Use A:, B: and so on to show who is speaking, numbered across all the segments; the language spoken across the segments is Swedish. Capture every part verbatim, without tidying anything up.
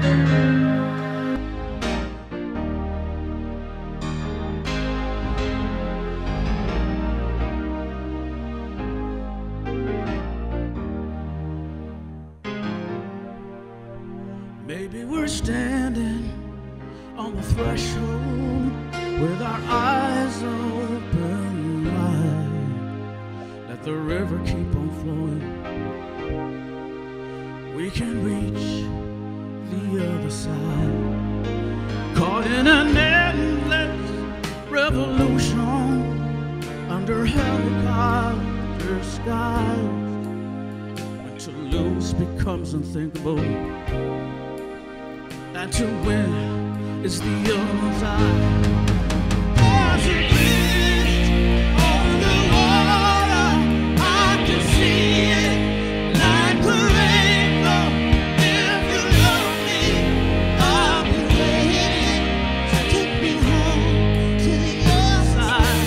A: Maybe we're standing on the threshold with our eyes open wide. Let the river keep on flowing. We can reach the other side. Caught in an endless revolution under helicopter skies. When to lose becomes unthinkable, and to win is the other side. There's a bridge over the water, I can see it like a rainbow. If you love me, I'll be waiting to take me home to the other side.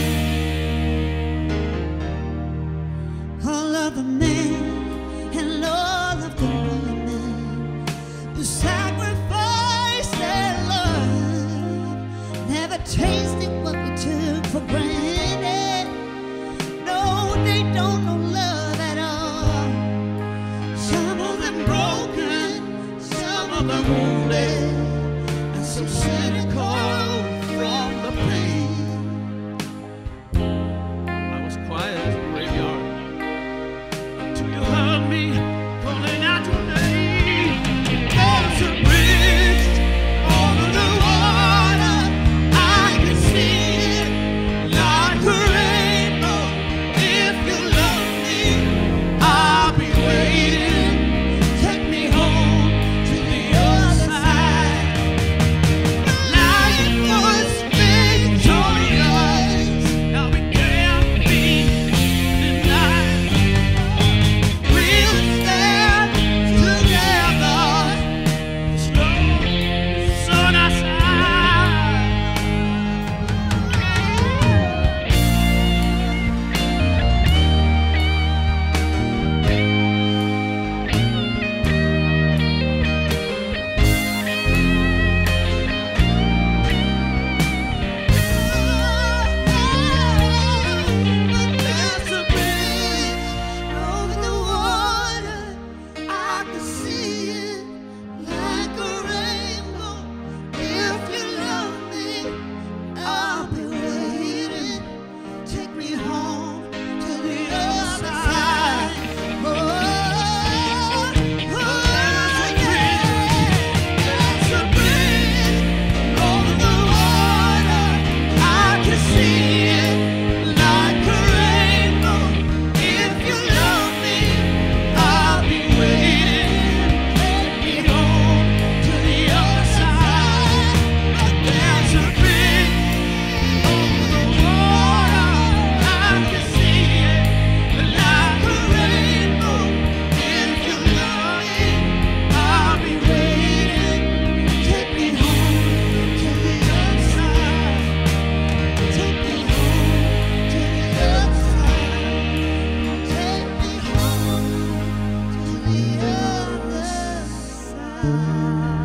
A: All of the men and all of the women who sacrificed their love, never tasted what we took for granted. No, they don't know love at all. Some of them broken, some of them wounded, and some cynical from the pain. I was quiet as a graveyard until you heard me calling out your name. There's a bridge over the water, I can see it like a rainbow. If you love me, I'll be waiting. Take me home to the other side. Life was victorious, now we can't be denied. We'll stand together, as long as the sun outside. There's a bridge over the water, I can see it like a rainbow. If you love me, I'll be waiting. Take me home to the other side. Oh, oh, there's a bridge over the water, I can see it like a rainbow. If you love me, I'll be waiting. Take me home to the other side. But there's a bridge over the water, I can see it like a rainbow. If you love me, I'll be waiting. Take me home to the other side. Take me home to the other side. Take me home to the other side.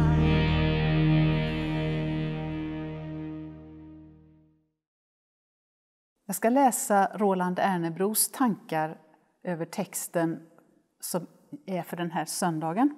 B: Jag ska läsa Roland Ernebros tankar över texten som är för den här söndagen.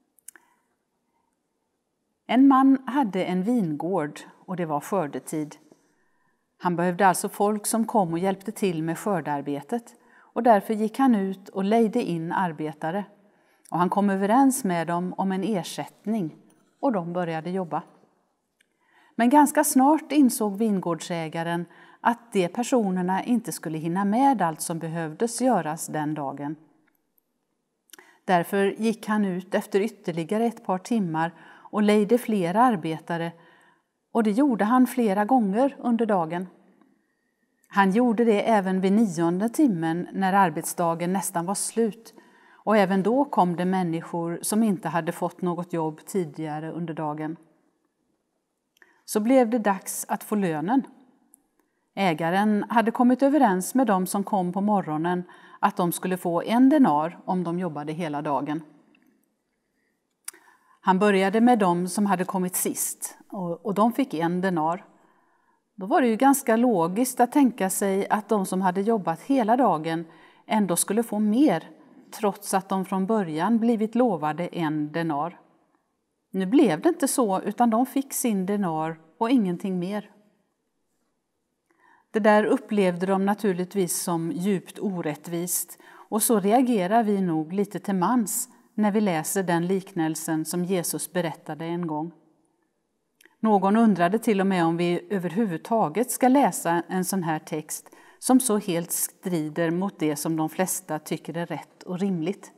B: En man hade en vingård och det var skördetid. Han behövde alltså folk som kom och hjälpte till med skördearbetet, och därför gick han ut och lejde in arbetare. Och han kom överens med dem om en ersättning och de började jobba. Men ganska snart insåg vingårdsägaren att de personerna inte skulle hinna med allt som behövdes göras den dagen. Därför gick han ut efter ytterligare ett par timmar och lejde flera arbetare, och det gjorde han flera gånger under dagen. Han gjorde det även vid nionde timmen när arbetsdagen nästan var slut, och även då kom det människor som inte hade fått något jobb tidigare under dagen. Så blev det dags att få lönen. Ägaren hade kommit överens med dem som kom på morgonen att de skulle få en denar om de jobbade hela dagen. Han började med dem som hade kommit sist och, och de fick en denar. Då var det ju ganska logiskt att tänka sig att de som hade jobbat hela dagen ändå skulle få mer, trots att de från början blivit lovade en denar. Nu blev det inte så, utan de fick sin denar och ingenting mer. Det där upplevde de naturligtvis som djupt orättvist, och så reagerar vi nog lite till mans när vi läser den liknelsen som Jesus berättade en gång. Någon undrade till och med om vi överhuvudtaget ska läsa en sån här text som så helt strider mot det som de flesta tycker är rätt och rimligt.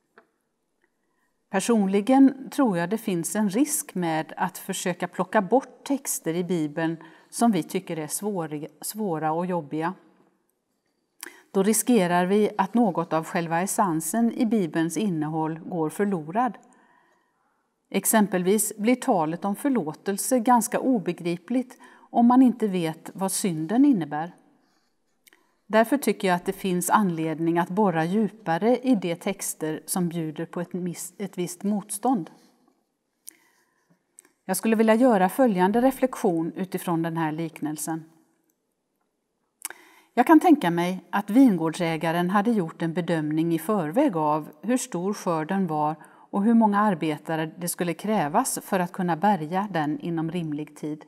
B: Personligen tror jag det finns en risk med att försöka plocka bort texter i Bibeln som vi tycker är svåra och jobbiga. Då riskerar vi att något av själva essensen i Bibelns innehåll går förlorad. Exempelvis blir talet om förlåtelse ganska obegripligt om man inte vet vad synden innebär. Därför tycker jag att det finns anledning att borra djupare i de texter som bjuder på ett, ett visst motstånd. Jag skulle vilja göra följande reflektion utifrån den här liknelsen. Jag kan tänka mig att vingårdsägaren hade gjort en bedömning i förväg av hur stor skörden var och hur många arbetare det skulle krävas för att kunna bärga den inom rimlig tid.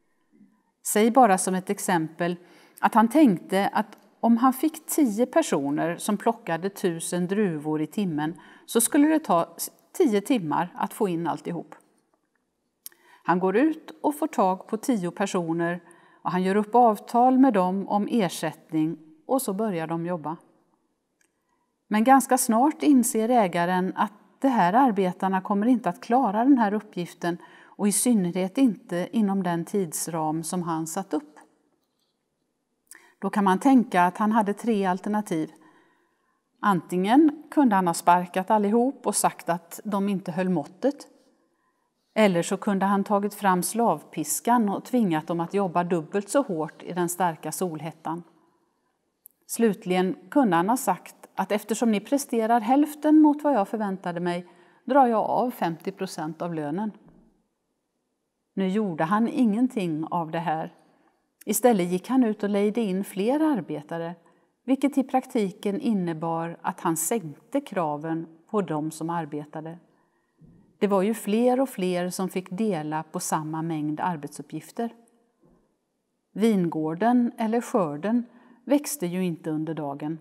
B: Säg bara som ett exempel att han tänkte att om han fick tio personer som plockade tusen druvor i timmen så skulle det ta tio timmar att få in alltihop. Han går ut och får tag på tio personer och han gör upp avtal med dem om ersättning och så börjar de jobba. Men ganska snart inser ägaren att de här arbetarna kommer inte att klara den här uppgiften och i synnerhet inte inom den tidsram som han satt upp. Då kan man tänka att han hade tre alternativ. Antingen kunde han ha sparkat allihop och sagt att de inte höll måttet. Eller så kunde han tagit fram slavpiskan och tvingat dem att jobba dubbelt så hårt i den starka solhettan. Slutligen kunde han ha sagt att eftersom ni presterar hälften mot vad jag förväntade mig drar jag av femtio procent av lönen. Nu gjorde han ingenting av det här. Istället gick han ut och lejde in fler arbetare, vilket i praktiken innebar att han sänkte kraven på dem som arbetade. Det var ju fler och fler som fick dela på samma mängd arbetsuppgifter. Vingården eller skörden växte ju inte under dagen.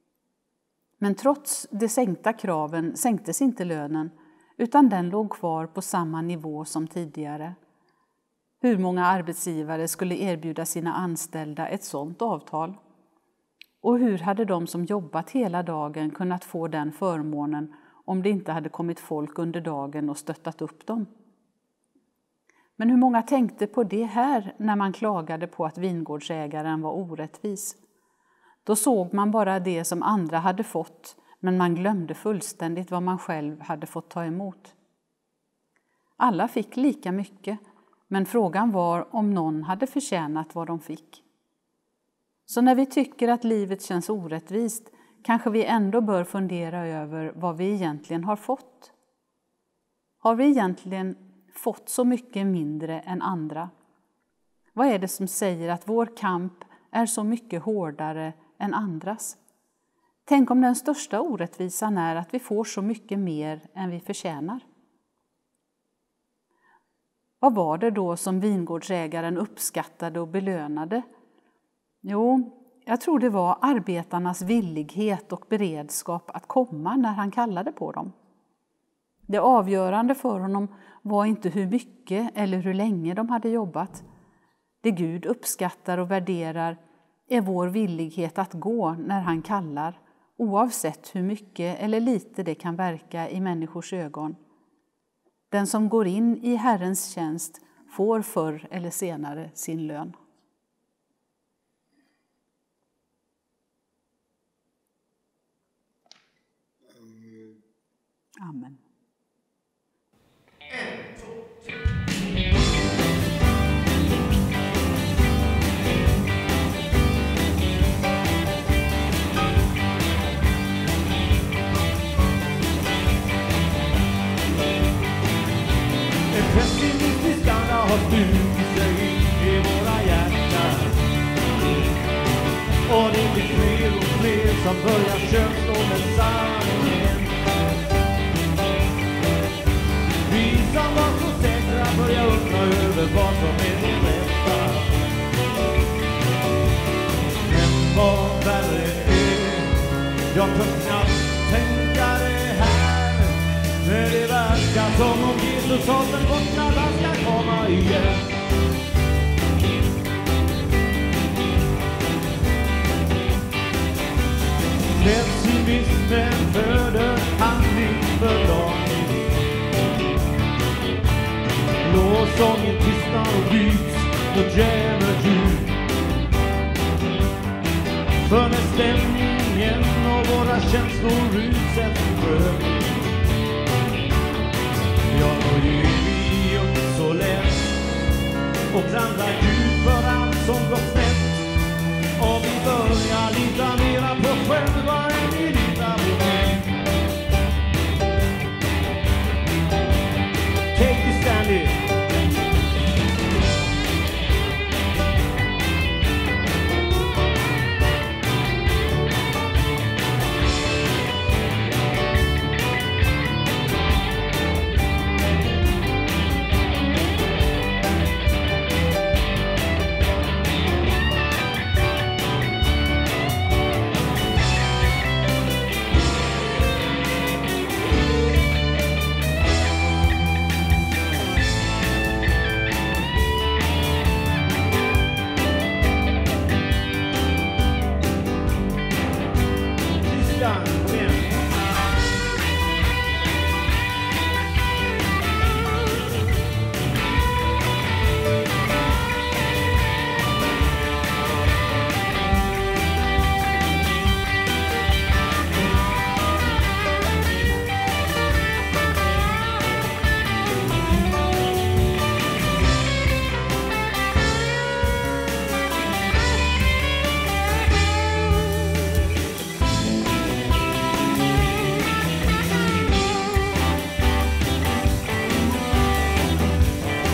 B: Men trots de sänkta kraven sänktes inte lönen, utan den låg kvar på samma nivå som tidigare. Hur många arbetsgivare skulle erbjuda sina anställda ett sådant avtal? Och hur hade de som jobbat hela dagen kunnat få den förmånen om det inte hade kommit folk under dagen och stöttat upp dem? Men hur många tänkte på det här när man klagade på att vingårdsägaren var orättvis? Då såg man bara det som andra hade fått, men man glömde fullständigt vad man själv hade fått ta emot. Alla fick lika mycket, men frågan var om någon hade förtjänat vad de fick. Så när vi tycker att livet känns orättvist kanske vi ändå bör fundera över vad vi egentligen har fått. Har vi egentligen fått så mycket mindre än andra? Vad är det som säger att vår kamp är så mycket hårdare än andras? Tänk om den största orättvisan är att vi får så mycket mer än vi förtjänar. Vad var det då som vingårdsägaren uppskattade och belönade? Jo, jag tror det var arbetarnas villighet och beredskap att komma när han kallade på dem. Det avgörande för honom var inte hur mycket eller hur länge de hade jobbat. Det Gud uppskattar och värderar är vår villighet att gå när han kallar, oavsett hur mycket eller lite det kan verka i människors ögon. Den som går in i Herrens tjänst får förr eller senare sin lön. Amen.
C: pessimistisk anda har stulit sig in i våra hjärtan. Och det blir fler och fler som börjar köpstå med sanningen. Vi som var så säkra börjar undra över vad som är det rätta. Men vad värre är, jag kan knappt tänka det här. Men det verkar som om Jesus har den borta, han ska komma igen. Pessimismen föder handlingsförlamning. Lovsången tystnar och byts mot djävulsljud. För när stämningen och våra känslor utsätts för prövning, ja, då ger vi upp så lätt och klandrar Gud för allt som gått snett. Och vi börjar lita mera på själva än vi litar på mig. Take it, Stanley.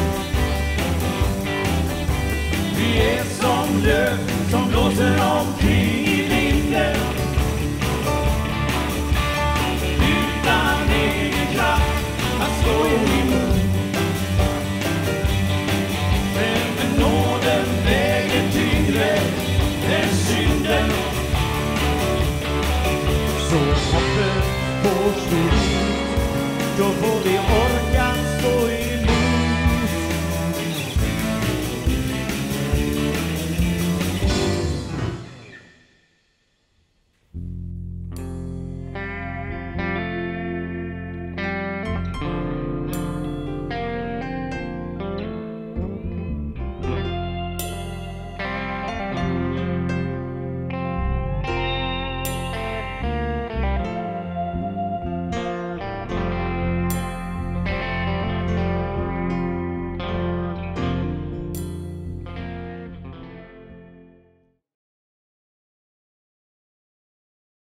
C: Som blåser omkring